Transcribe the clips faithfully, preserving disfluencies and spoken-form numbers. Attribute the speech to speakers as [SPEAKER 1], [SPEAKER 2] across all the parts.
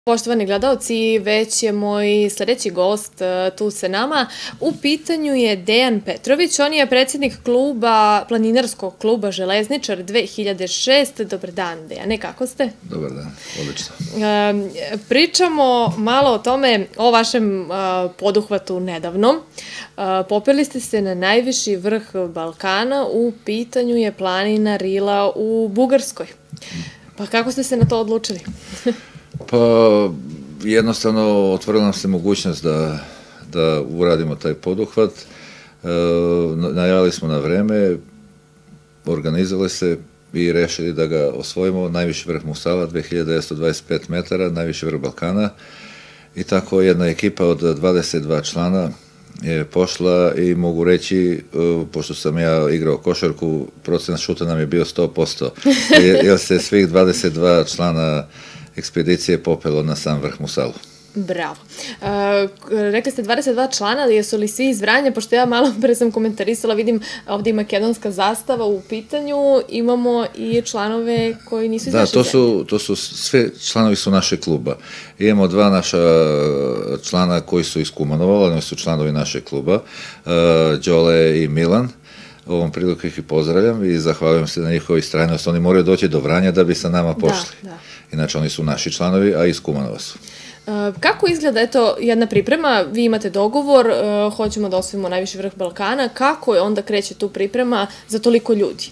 [SPEAKER 1] Poštovani gledalci, već je moj sledeći gost tu sa nama. U pitanju je Dejan Petrović, on je predsjednik kluba, planinarskog kluba Železničar dve hiljade šest. Dobar dan, Dejane, kako ste?
[SPEAKER 2] Dobar dan, odlično.
[SPEAKER 1] Pričamo malo o tome, o vašem poduhvatu nedavno. Popeli ste se na najviši vrh Balkana, u pitanju je planina Rila u Bugarskoj. Pa kako ste se na to odlučili?
[SPEAKER 2] Pa jednostavno otvorila nam se mogućnost da uradimo taj poduhvat. Najavili smo na vreme, organizovali se i rešili da ga osvojimo. Najviši vrh Musala, dve hiljade devetsto dvadeset pet metara, najviši vrh Balkana. I tako jedna ekipa od dvadeset dva člana je pošla i mogu reći, pošto sam ja igrao košarku, procenat šuta nam je bio sto posto, jer se svih dvadeset dva člana ekspedicije popelo na sam vrh Musalu.
[SPEAKER 1] Bravo. Rekli ste dvadeset dva člana, ali jesu li svi iz Vranja? Pošto ja malo pre sam komentarisala, vidim ovde i makedonska zastava u pitanju, imamo i članove koji nisu iz naše zemlje.
[SPEAKER 2] Da, to su, sve članovi su našeg kluba. Imamo dva naša člana koji su iz Kumanova, oni su članovi našeg kluba, Đole i Milan. Ovom priliku ih i pozdravljam i zahvaljujem se na njihovu istrajnost. Oni moraju doći do Vranja da bi sa nama pošli. Inače, oni su naši članovi, a iz Kumanova su.
[SPEAKER 1] Kako izgleda, eto, jedna priprema, vi imate dogovor, hoćemo da osvojimo najviši vrh Balkana, kako je onda kreće tu priprema za toliko ljudi?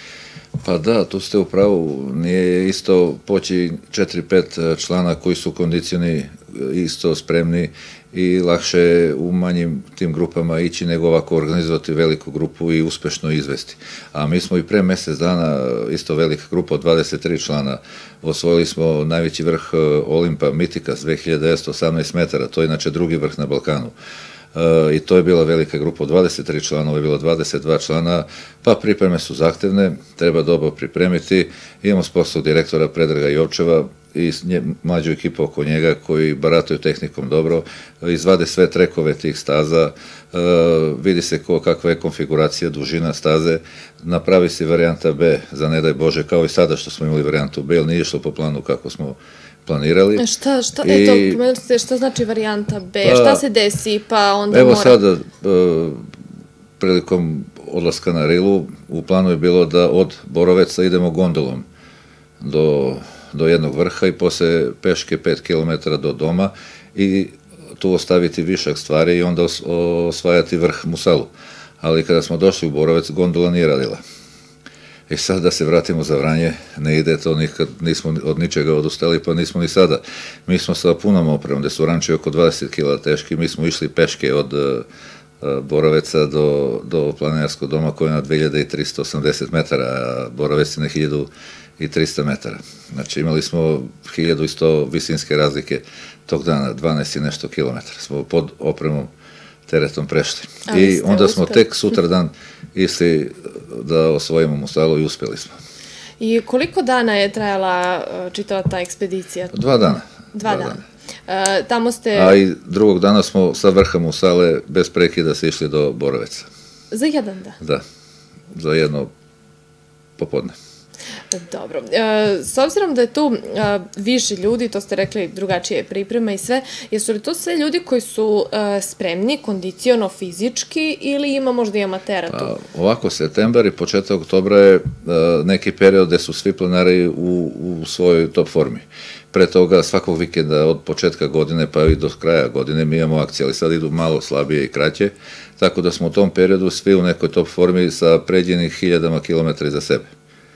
[SPEAKER 2] Pa da, tu ste u pravu, nije isto poći četiri pet člana koji su kondicioni, isto spremni i lakše u manjim tim grupama ići nego ovako organizovati veliku grupu i uspešno izvesti. A mi smo i pre mesec dana, isto velika grupa od dvadeset tri člana, osvojili smo najveći vrh Olimpa Mitikas, dve hiljade devetsto osamnaest metara, to je inače drugi vrh na Balkanu. I to je bila velika grupa od dvadeset tri člana, ovo je bilo dvadeset dva člana, pa pripreme su zahtevne, treba dobro pripremiti. Imamo sportskog direktora Predraga Jovčeva i mlađu ekipu oko njega koji barataju tehnikom dobro, izvade sve trekove tih staza, vidi se kakva je konfiguracija, dužina staze, napravi se varijanta B, za ne daj Bože, kao i sada što smo imali varijantu B, ali nije išlo po planu kako smo planirali.
[SPEAKER 1] Šta, šta, eto, pomenuli ste, šta znači varijanta B, šta se desi, pa onda mora...
[SPEAKER 2] Evo sada, prilikom odlaska na Rilu, u planu je bilo da od Boroveca idemo gondolom do jednog vrha i posle peške pet kilometara do doma i tu ostaviti višak stvari i onda osvajati vrh Musalu. Ali kada smo došli u Borovec, gondola nije radila. I sad da se vratimo za Vranje, ne ide to nikad, nismo od ničega odustali, pa nismo ni sada. Mi smo sa punom opremom, gde su ranči oko dvadeset kila teški, mi smo išli peške od Boroveca do planinarskog doma koji je na dve hiljade tristo osamdeset metara, a Borovec je na hiljadu i trista metara. Znači imali smo hiljadu i sto visinske razlike tog dana, dvanaest i nešto kilometara. Smo pod opremom teretom prešli. I onda smo tek sutradan išli da osvojimo Musalu i uspeli smo.
[SPEAKER 1] I koliko dana je trajala čitava ta ekspedicija?
[SPEAKER 2] Dva dana.
[SPEAKER 1] Dva dana. Tamo ste...
[SPEAKER 2] A i drugog dana smo sa vrha Musale bez prekida se išli do Boroveca.
[SPEAKER 1] Za jedan dan?
[SPEAKER 2] Da, za jedno popodne.
[SPEAKER 1] Dobro. S obzirom da je tu više ljudi, to ste rekli drugačije priprema i sve, jesu li to sve ljudi koji su spremni kondiciono fizički ili ima možda i amatera tu?
[SPEAKER 2] Ovako, septembar i početak oktobra je neki period gde su svi planari u svojoj top formi. Pre toga svakog vikenda od početka godine pa i do kraja godine mi imamo akcije, ali sad idu malo slabije i kraće, tako da smo u tom periodu svi u nekoj top formi sa pređenih hiljadama kilometra iza sebe.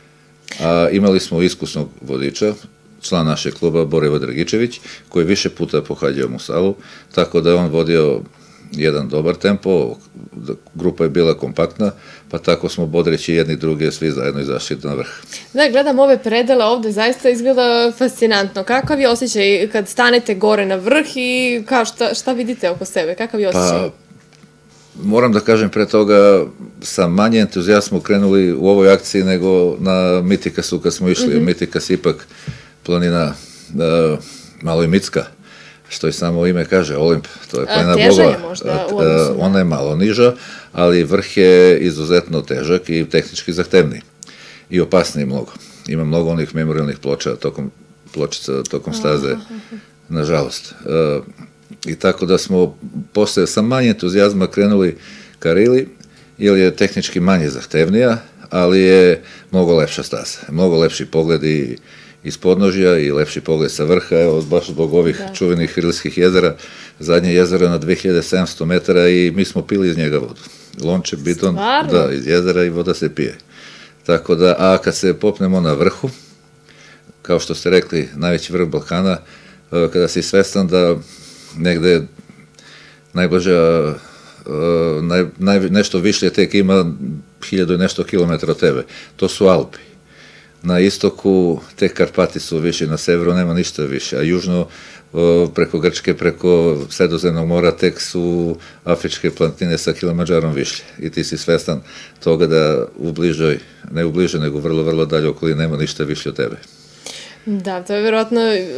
[SPEAKER 2] Imali smo iskusnog vodiča, član našeg kluba, Borivo Dragičević, koji je više puta pohađao Musalu, tako da je on vodio jedan dobar tempo, grupa je bila kompaktna, pa tako smo bodreći jedni druge, svi zajedno izašli na vrh.
[SPEAKER 1] Da, gledam ove predele ovde, zaista izgleda fascinantno. Kakav je osjećaj kad stanete gore na vrh i šta vidite oko sebe? Kakav je osjećaj?
[SPEAKER 2] Moram da kažem pre toga, sa manje entuzijasmo krenuli u ovoj akciji nego na Mitikasu kad smo išli. Mitikas ipak planina malo i mitska, što i samo ime kaže, Olimp, to je planina bogova.
[SPEAKER 1] Teža je možda u odnosu na...
[SPEAKER 2] Ona je malo niža, ali vrh je izuzetno težak i tehnički zahtevniji i opasniji mnogo. Ima mnogo onih memorialnih ploča tokom pločica, tokom staze nažalost. I tako da smo posle sa manje entuzijazma krenuli ka Rili, jer je tehnički manje zahtevnija, ali je mnogo lepša staza, mnogo lepši pogled i iz podnožja i lepši pogled sa vrha, evo, baš zbog ovih da. čuvenih Rilskih jezera. Zadnje jezero je na dve hiljade sedamsto metara i mi smo pili iz njega vodu. Lonče, bidon, da, iz jezera i voda se pije. Tako da, a kad se popnemo na vrhu, kao što ste rekli, najveći vrh Balkana, kada si svestan da negde najblaža, naj, naj, nešto višlje tek ima hiljadu i nešto kilometra od tebe. To su Alpi. Na istoku tek Karpati su viši, na severu nema ništa više, a južno preko Grčke, preko Sredozemnog mora tek su afričke planine sa Kilimandžarom višlje. I ti si svestan toga da u bližoj, ne u bližoj, nego vrlo, vrlo dalje okoli nema ništa više od tebe.
[SPEAKER 1] Da, to je verovatno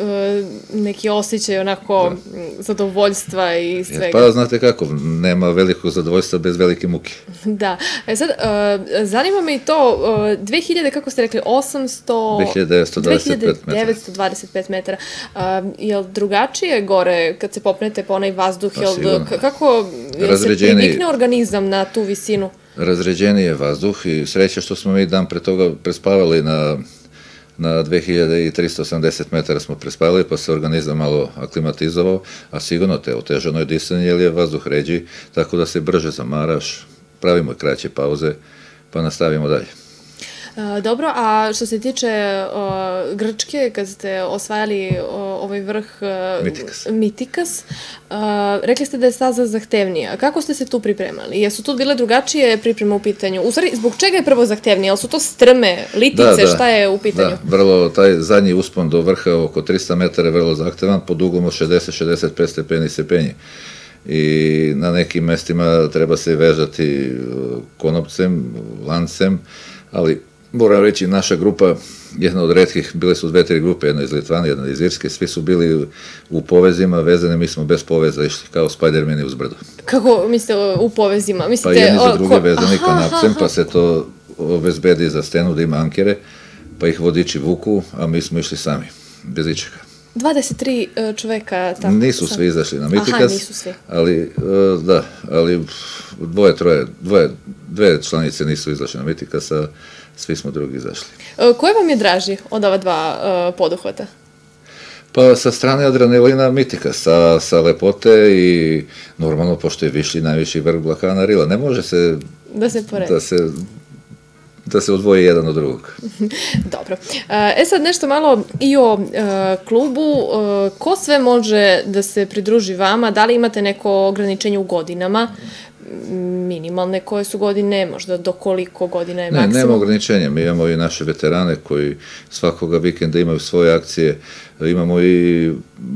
[SPEAKER 1] neki osjećaj onako zadovoljstva i svega.
[SPEAKER 2] Pa znate kako, nema velikog zadovoljstva bez velike muke.
[SPEAKER 1] Da. E sad, zanima me i to, dve hiljade, kako ste rekli, osamsto...
[SPEAKER 2] dve hiljade devetsto dvadeset pet metara.
[SPEAKER 1] dve hiljade devetsto dvadeset pet metara. Je li drugačije gore kad se popnete po onaj vazduh? Kako se privikne organizam na tu visinu?
[SPEAKER 2] Razređeniji je vazduh i sreća što smo mi dan pre toga prespavali na... Na dve hiljade tristo osamdeset metara smo prespavali, pa se organizam malo aklimatizovao, a sigurno te otežano je disanje, jer je vazduh ređi, tako da se brže zamaraš, pravimo kraće pauze, pa nastavimo dalje.
[SPEAKER 1] Dobro, a što se tiče Grčke, kad ste osvajali ovaj vrh Mitikas, rekli ste da je staza zahtevnija. Kako ste se tu pripremali? Jesu tu bile drugačije pripreme u pitanju? U stvari, zbog čega je prvo zahtevnije? Jel su to strme, litice, šta je u pitanju?
[SPEAKER 2] Da, vrlo, taj zadnji uspon do vrha oko trista metara je vrlo zahtevan, pod uglom od šezdeset do šezdeset pet stepeni se penje. I na nekim mestima treba se vežati konopcem, lancem, ali moram reći, naša grupa, jedna od retkih, bile su dve, tri grupe, jedna iz Litvane, jedna iz Irske, svi su bili u povezima, vezane, mi smo bez poveza išli, kao Spidermani uz brdo.
[SPEAKER 1] Kako mislite u povezima?
[SPEAKER 2] Pa jedni za druge vezani kanapcem, pa se to obezbedi za stenu da ima ankere, pa ih vodiči vuku, a mi smo išli sami, bez ičega.
[SPEAKER 1] dvadeset tri čoveka tako?
[SPEAKER 2] Nisu svi izašli na Mitikas.
[SPEAKER 1] Aha, nisu svi.
[SPEAKER 2] Ali, da, ali dvoje, troje, dvoje, dve članice nisu izašli na Mitikas, a svi smo drugi izašli.
[SPEAKER 1] Koje vam je draži od ova dva poduhvata?
[SPEAKER 2] Pa sa strane adrenalina Mitikas, sa, sa lepote i normalno, pošto je višli najviši vrh Balkana Rila. Ne može se...
[SPEAKER 1] Da se poredi.
[SPEAKER 2] Da se... da se odvoji jedan od drugog.
[SPEAKER 1] Dobro. E sad nešto malo i o klubu. Ko sve može da se pridruži vama? Da li imate neko ograničenje u godinama? Minimalne koje su godine, možda do koliko godina je maksimum?
[SPEAKER 2] Ne, nema ograničenja. Mi imamo i naše veterane koji svakoga vikenda imaju svoje akcije. Imamo i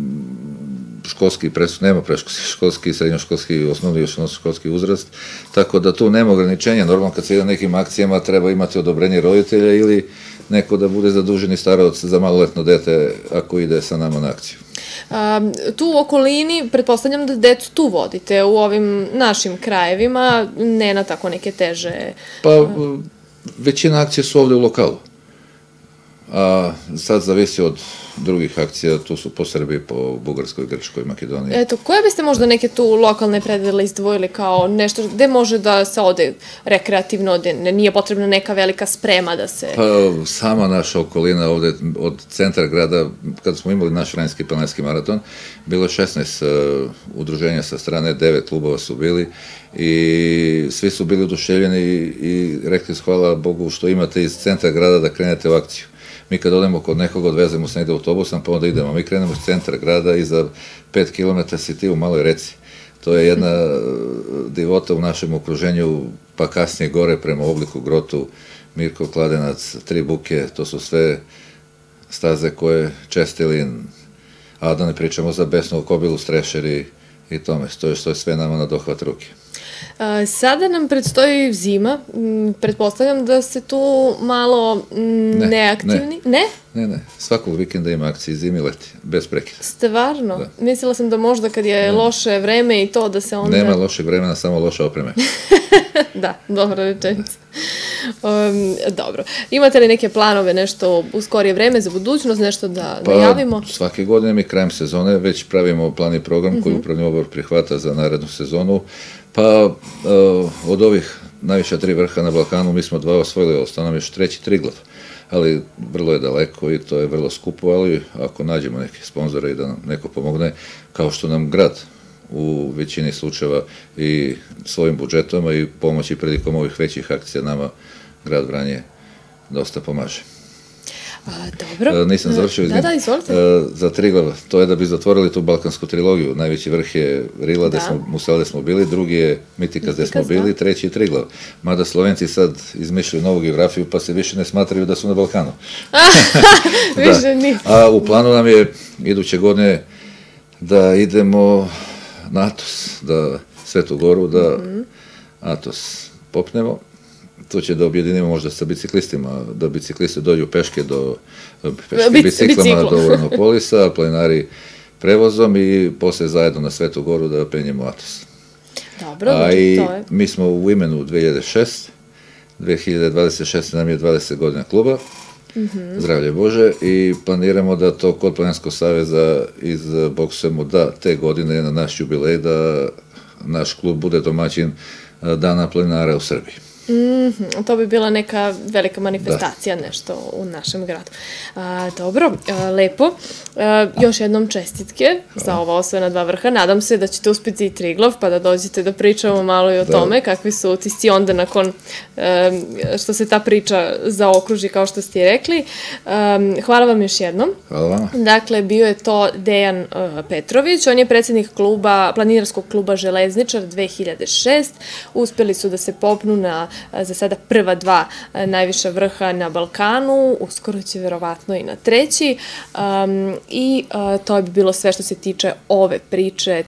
[SPEAKER 2] školski, nema školski, srednjoškolski, osnovni i osnovnoškolski uzrast, tako da tu nema ograničenja. Normalno kad se ide nekim akcijama treba imati odobrenje roditelja ili neko da bude zaduženi staravac za maloletno dete ako ide sa nama na akciju.
[SPEAKER 1] Tu u okolini, pretpostavljam da decu tu vodite u ovim našim krajevima, ne na tako neke teže...
[SPEAKER 2] Pa, većina akcija su ovde u lokalu. A sad zavisi od drugih akcija, tu su po Srbiji, po Bugarskoj, Grčkoj, Makedoniji.
[SPEAKER 1] Eto, koje biste možda neke tu lokalne predele izdvojili kao nešto gde može da se ode rekreativno, gde nije potrebna neka velika sprema da se...
[SPEAKER 2] Pa, sama naša okolina ovde, od centra grada, kada smo imali naš Vranjski planinarski maraton, bilo je šesnaest udruženja sa strane, devet klubova su bili i svi su bili oduševljeni i rekli su hvala Bogu što imate iz centra grada da krenete u akciju. Mi kad odemo kod nekoga, odvezemo se negde autobusom, pa onda idemo. Mi krenemo iz centra grada i za pet kilometara si ti u maloj reci. To je jedna divota u našem okruženju, pa kasnije gore prema Obliku, Grotu, Mirko Kladenac, Tri buke, to su sve staze koje Čestilin, a da ne pričamo za Besnu Kobilu, Strešeri i tome. To je što je sve nama na dohvat ruke.
[SPEAKER 1] Sada nam predstoji zima, pretpostavljam da ste tu malo neaktivni. Ne?
[SPEAKER 2] Ne, ne, svakog vikenda ima akcije zimi i leti, bez prekida.
[SPEAKER 1] Stvarno? Mislila sam da možda kad je loše vreme i to da se onda...
[SPEAKER 2] Nema lošeg vremena, samo loša opreme.
[SPEAKER 1] Da, dobra rečenica. Um, dobro. Imate li neke planove, nešto u skorije vreme za budućnost, nešto da najavimo?
[SPEAKER 2] Pa svake godine mi krajem sezone već pravimo plan i program koji upravni odbor prihvata za narednu sezonu. Pa uh, od ovih najviša tri vrha na Balkanu mi smo dva osvojili, ostao nam još treći Triglav. Ali vrlo je daleko i to je vrlo skupo, ali ako nađemo neke sponzore i da nam neko pomogne, kao što nam grad u većini slučajeva i svojim budžetom i pomoći prilikom ovih većih akcija nama grad Vranje dosta pomaže.
[SPEAKER 1] A, dobro.
[SPEAKER 2] Nisam završio, izvijem.
[SPEAKER 1] Da, da, izvolite.
[SPEAKER 2] Za Triglav, to je da bi zatvorili tu balkansku trilogiju. Najveći vrh je Rila, Musela gde smo bili, drugi je Mitikas gde smo bili, treći je Triglav. Mada Slovenci sad izmišljaju novu geografiju, pa se više ne smatraju da su na Balkanu.
[SPEAKER 1] Više ni.
[SPEAKER 2] A u planu nam je iduće godine da idemo na Atos, da Svetu Goru, da Atos popnemo. To će da objedinimo možda sa biciklistima, da biciklisti dođu peške do biciklama do Uranopolisa, planinari prevozom i posle zajedno na Svetu Goru da penjemo Atos.
[SPEAKER 1] Dobro,
[SPEAKER 2] a i mi smo u imenu dve hiljade šeste. dve hiljade dvadeset šeste. nam je dvadeset godina kluba, zdravlje Bože, i planiramo da to kod Planinarskog saveza izboksujemo da te godine na naš jubilej da naš klub bude domaćin Dana planinara u Srbiji.
[SPEAKER 1] Mm, to bi bila neka velika manifestacija, da. Nešto u našem gradu. A, dobro, a, lepo. A, još jednom čestitke za ova osvojena dva vrha. Nadam se da ćete uspjeti i Triglav, pa da dođete da pričamo malo i o da. tome, kakvi su utisci onda nakon a, što se ta priča zaokruži, kao što ste rekli. A, hvala vam još jednom.
[SPEAKER 2] Hvala vam.
[SPEAKER 1] Dakle, bio je to Dejan a, Petrović, on je predsjednik kluba, planinarskog kluba Železničar dve hiljade šeste. Uspjeli su da se popnu na za sada prva dva najviša vrha na Balkanu, uskoro će verovatno i na treći. Um, I uh, to bi bilo sve što se tiče ove priče.